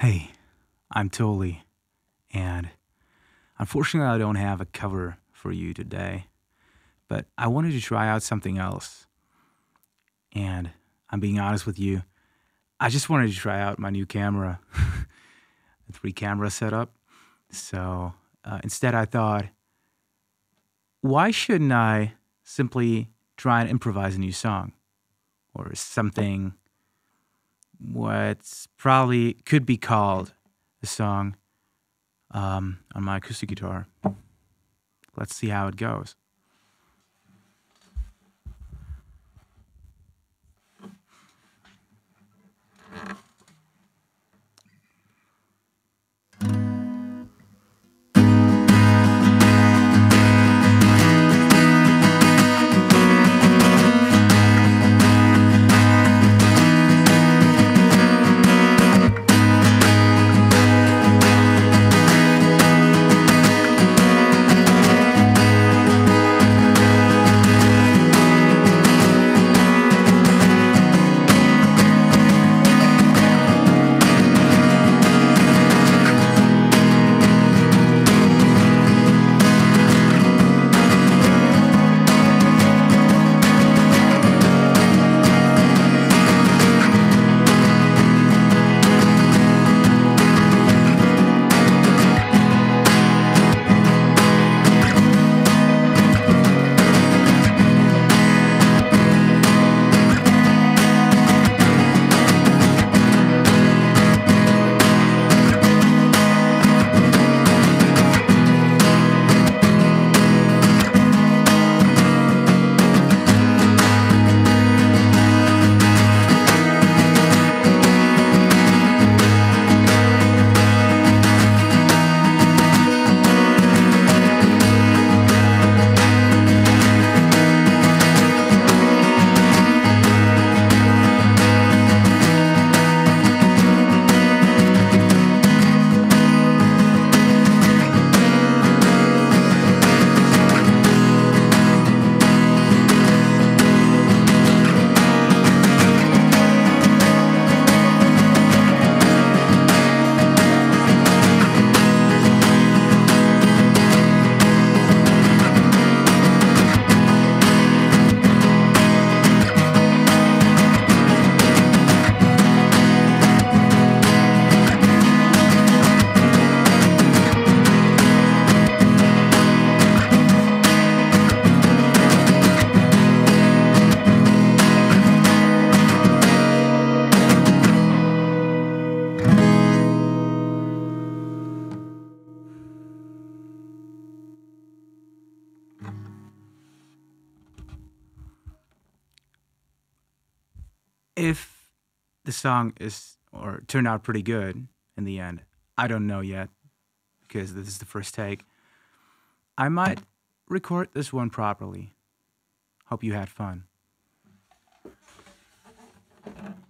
Hey, I'm Toli, and unfortunately I don't have a cover for you today, but I wanted to try out something else. And I'm being honest with you, I just wanted to try out my new camera, the 3-camera setup. So instead I thought, why shouldn't I simply try and improvise a new song? Or something what's probably could be called a song on my acoustic guitar. Let's see how it goes. If the song is or turned out pretty good in the end, I don't know yet because this is the first take. I might record this one properly. Hope you had fun.